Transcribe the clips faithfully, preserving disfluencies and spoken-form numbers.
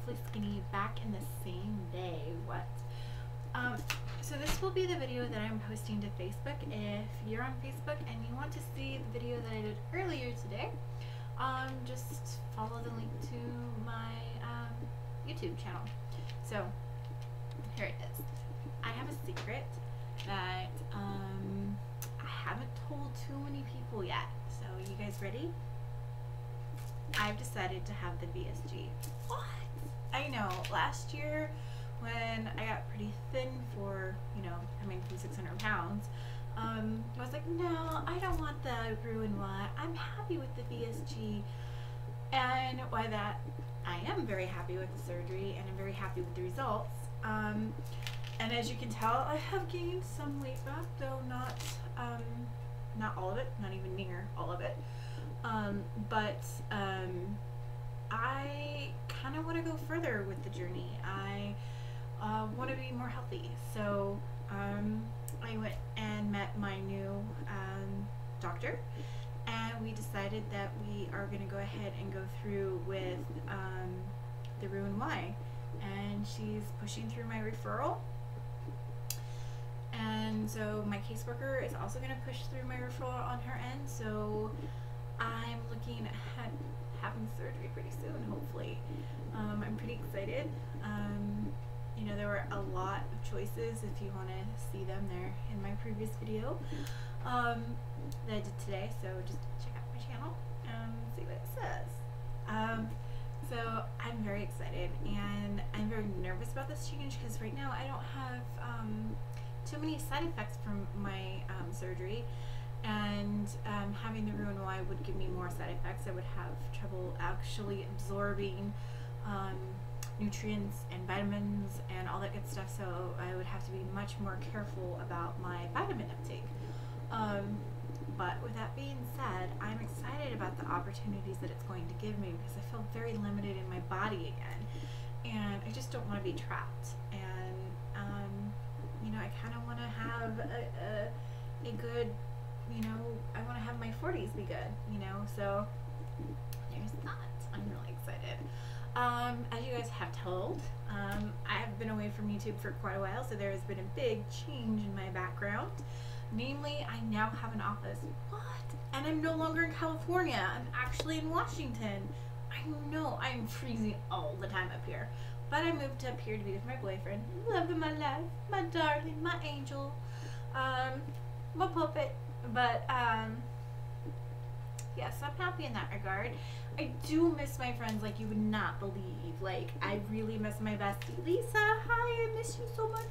Beautifully Skinny, back in the same day. What? Um, so this will be the video that I'm posting to Facebook. If you're on Facebook and you want to see the video that I did earlier today, um, just follow the link to my um, YouTube channel. So here it is. I have a secret that um, I haven't told too many people yet. So you guys ready? I've decided to have the V S G. What? I know, last year when I got pretty thin for, you know, I mean from six hundred pounds, um, I was like, no, I don't want the Roux-en-Y. I'm happy with the V S G. And by that, I am very happy with the surgery and I'm very happy with the results. Um, and as you can tell, I have gained some weight back, though not, um, not all of it, not even near all of it. Um, but um, I kind of want to go further with the journey. I uh, want to be more healthy. So um, I went and met my new um, doctor, and we decided that we are going to go ahead and go through with um, the Roux-en-Y. And she's pushing through my referral. And so my caseworker is also going to push through my referral on her end. So I'm looking at having surgery pretty soon, hopefully. Um, I'm pretty excited. Um, you know, there were a lot of choices. If you want to see them, there in my previous video um, that I did today. So just check out my channel and see what it says. Um, so I'm very excited, and I'm very nervous about this change because right now I don't have um, too many side effects from my um, surgery. And um, having the Roux-en-Y would give me more side effects. I would have trouble actually absorbing um, nutrients and vitamins and all that good stuff, so I would have to be much more careful about my vitamin uptake. Um, but with that being said, I'm excited about the opportunities that it's going to give me because I feel very limited in my body again, and I just don't want to be trapped. And um, you know, I kind of want to have a, a, a good, you know, I want to have my forties be good, you know, so there's that. I'm really excited. Um, as you guys have told, um, I have been away from YouTube for quite a while, so there has been a big change in my background. Namely, I now have an office. What? And I'm no longer in California. I'm actually in Washington. I know I'm freezing all the time up here, but I moved up here to be with my boyfriend. Love of my life, my darling, my angel, um, my puppet. But um yes, I'm happy in that regard. I do miss my friends like you would not believe. Like, I really miss my bestie Lisa. Hi, I miss you so much.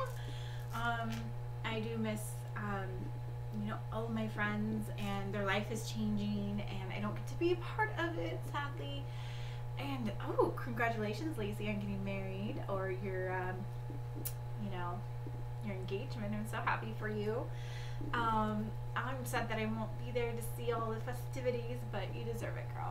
um I do miss um you know, all of my friends, and their life is changing and I don't get to be a part of it, sadly. And oh, congratulations, Lacey, on getting married, or your um you know, your engagement. I'm so happy for you. Um, I'm sad that I won't be there to see all the festivities, but you deserve it, girl.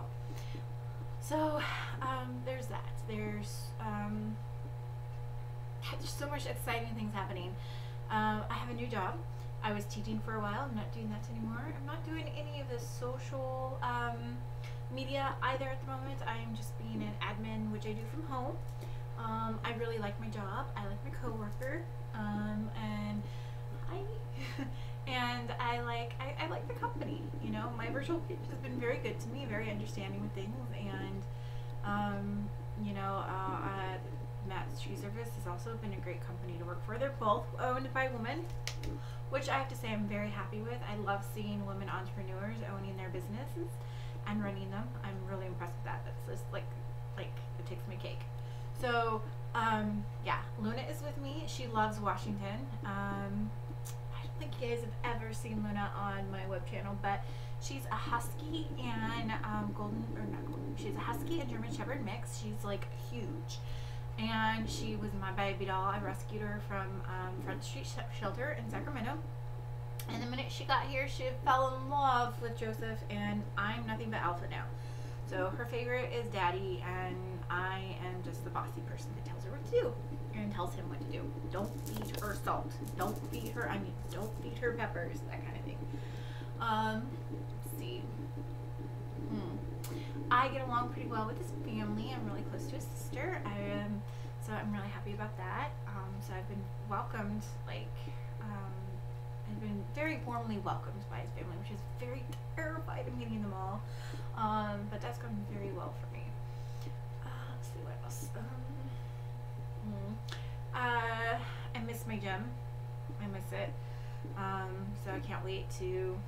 So, um, there's that. There's, um, there's so much exciting things happening. Um, I have a new job. I was teaching for a while. I'm not doing that anymore. I'm not doing any of the social, um, media either at the moment. I'm just being an admin, which I do from home. Um, I really like my job. I like my coworker. Um, and I... And I like I, I like the company, you know. My virtual pitch has been very good to me, very understanding with things, and um, you know, uh, uh, Matt's Tree Service has also been a great company to work for. They're both owned by women, which I have to say I'm very happy with. I love seeing women entrepreneurs owning their businesses and running them. I'm really impressed with that. That's just like like it takes my cake. So um, yeah, Luna is with me. She loves Washington. Um, I don't think you guys have ever seen Luna on my web channel, but she's a husky and um, golden, or not golden, she's a husky and German Shepherd mix. She's like huge, and she was my baby doll. I rescued her from um, Front Street Shelter in Sacramento, and the minute she got here, she fell in love with Joseph, and I'm nothing but alpha now. So her favorite is Daddy, and I am just the bossy person that tells her what to do and tells him what to do. Don't feed her salt. Don't feed her onions. Don't feed her peppers. That kind of thing. Um, let's see. Hmm. I get along pretty well with his family. I'm really close to his sister. I um, so I'm really happy about that. Um, so I've been welcomed, like, um, I've been very warmly welcomed by his family, which is very terrified of meeting them all. Um, but that's gone very well for me. Uh, let's see what else. Um, mm, uh, I miss my gym. I miss it. Um, so I can't wait to.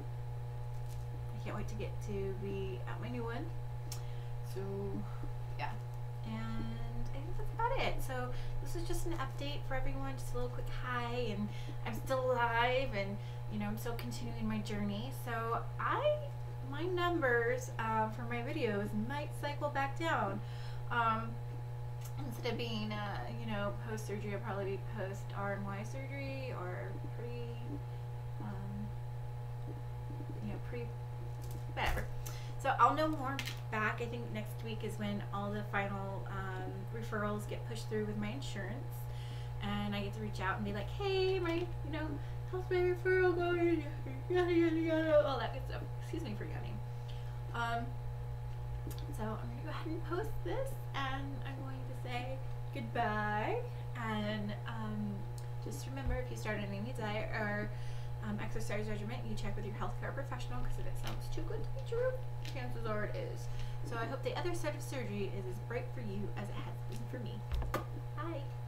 I can't wait to get to be at my new one. So, yeah. And I think that's about it. So this is just an update for everyone, just a little quick hi, and I'm still alive, and you know, I'm still continuing my journey. So I, my numbers uh, for my videos might cycle back down. Um, instead of being, uh, you know, post-surgery, I'll probably be post-R and Y surgery, or pre, um, you know, pre, whatever. So I'll know more back. I think next week is when all the final um, referrals get pushed through with my insurance, and I get to reach out and be like, hey, my, you know, how's my referral going? Yada yada yada, all that good stuff. Excuse me for yawning. Um, so I'm gonna go ahead and post this, and I'm going to say goodbye. And um, just remember, if you start an any diet or Um, exercise regimen, you check with your healthcare professional, because if it sounds too good to be true, chances are it is. So I hope the other side of surgery is as bright for you as it has been for me. Bye.